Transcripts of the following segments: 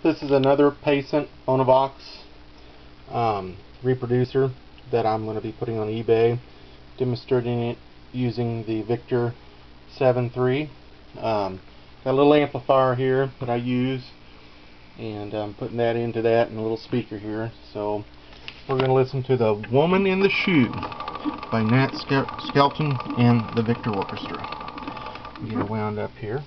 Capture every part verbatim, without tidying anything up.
This is another Pacent Onavox um, reproducer that I'm going to be putting on eBay, demonstrating it using the Victor seven three. Um, got a little amplifier here that I use, and I'm putting that into that and a little speaker here. So we're going to listen to The Woman in the Shoe by Nat Skelton and the Victor Orchestra. Get it wound up here.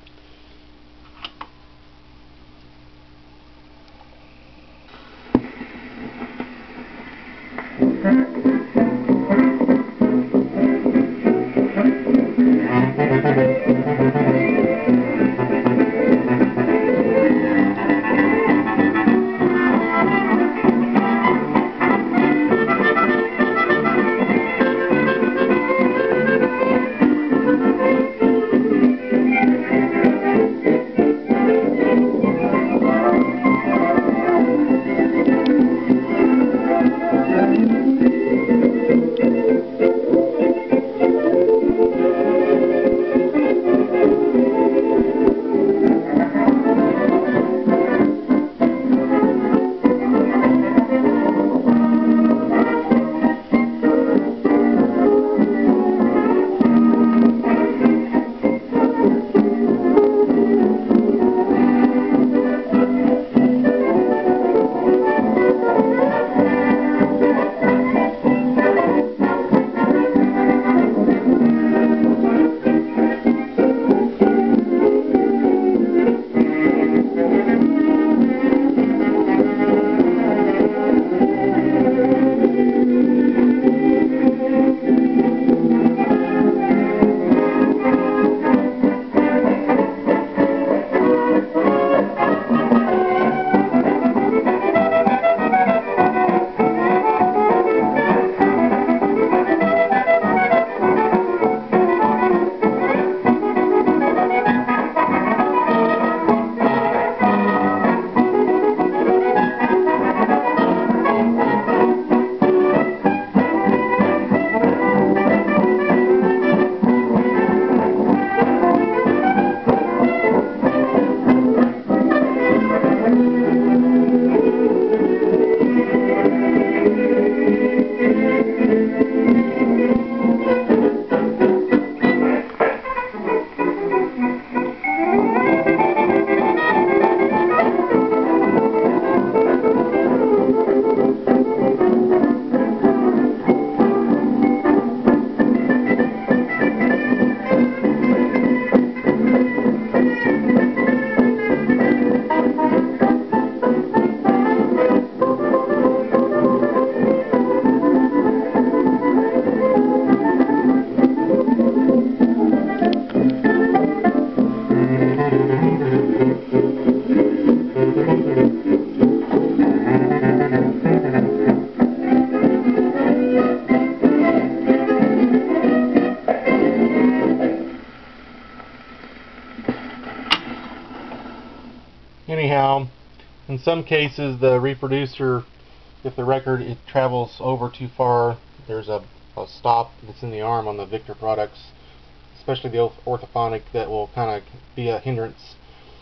Anyhow, in some cases the reproducer, if the record it travels over too far, there's a, a stop that's in the arm on the Victor products, especially the orthophonic, that will kind of be a hindrance.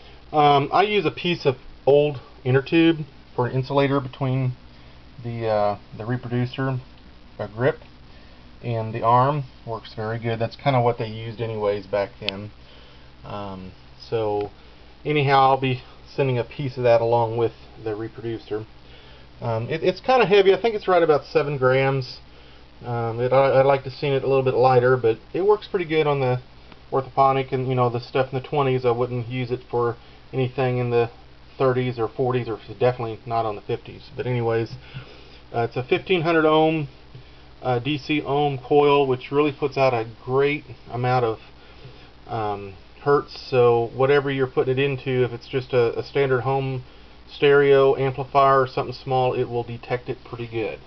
Um, I use a piece of old inner tube for an insulator between the uh, the reproducer a grip and the arm. Works very good. That's kind of what they used anyways back then. Um, so anyhow, I'll be sending a piece of that along with the reproducer. Um, it, it's kind of heavy. I think it's right about seven grams. Um, it, I, I'd like to see it a little bit lighter, but it works pretty good on the orthophonic, and you know, the stuff in the twenties. I wouldn't use it for anything in the thirties or forties, or definitely not on the fifties. But anyways, uh, it's a fifteen hundred ohm uh, D C ohm coil, which really puts out a great amount of um, hertz. So whatever you're putting it into, if it's just a, a standard home stereo amplifier or something small, it will detect it pretty good.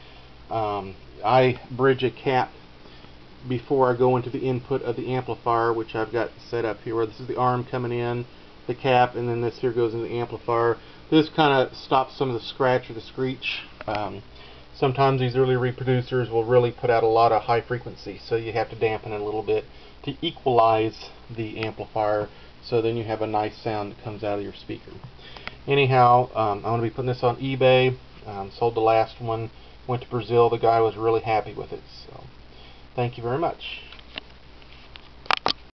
Um, I bridge a cap before I go into the input of the amplifier, which I've got set up here, where this is the arm coming in, the cap, and then this here goes into the amplifier. This kind of stops some of the scratch or the screech. Um, sometimes these early reproducers will really put out a lot of high frequency, so you have to dampen it a little bit to equalize the amplifier, so then you have a nice sound that comes out of your speaker. anyhow, um, I'm going to be putting this on eBay. Um, sold the last one, went to Brazil. The guy was really happy with it. So, thank you very much.